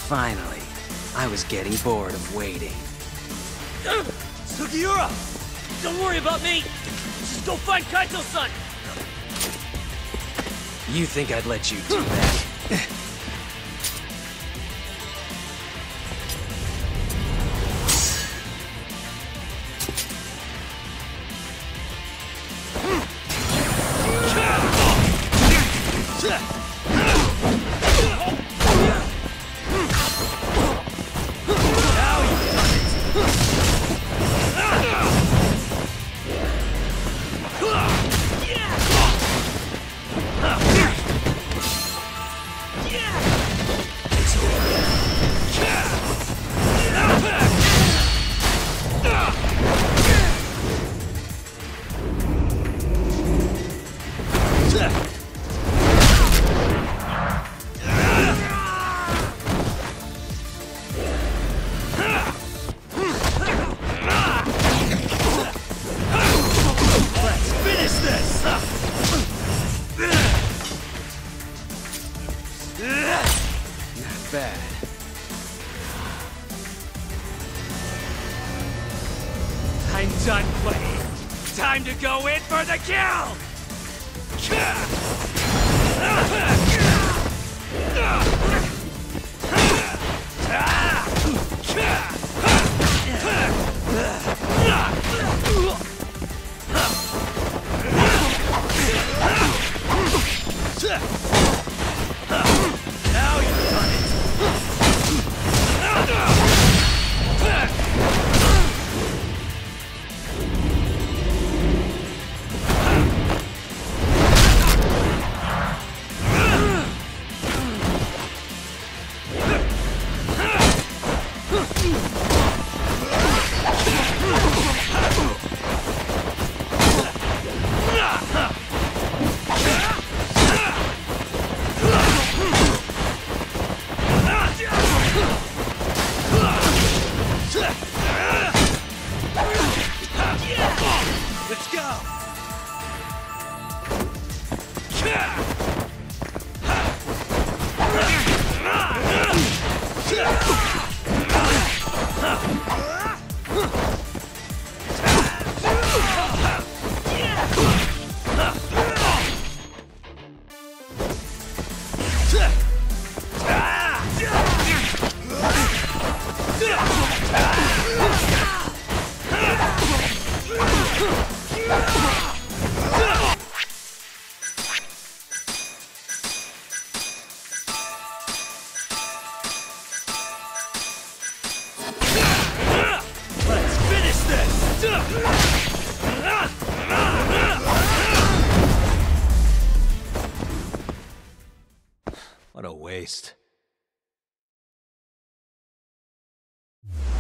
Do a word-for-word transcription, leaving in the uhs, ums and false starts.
Finally. I was getting bored of waiting. Sugiura! Don't worry about me! Just go find Kaito-san! You think I'd let you do that? Bad. I'm done playing. Time to go in for the kill! Now you've done it! Let's go! Let's finish this! What a waste.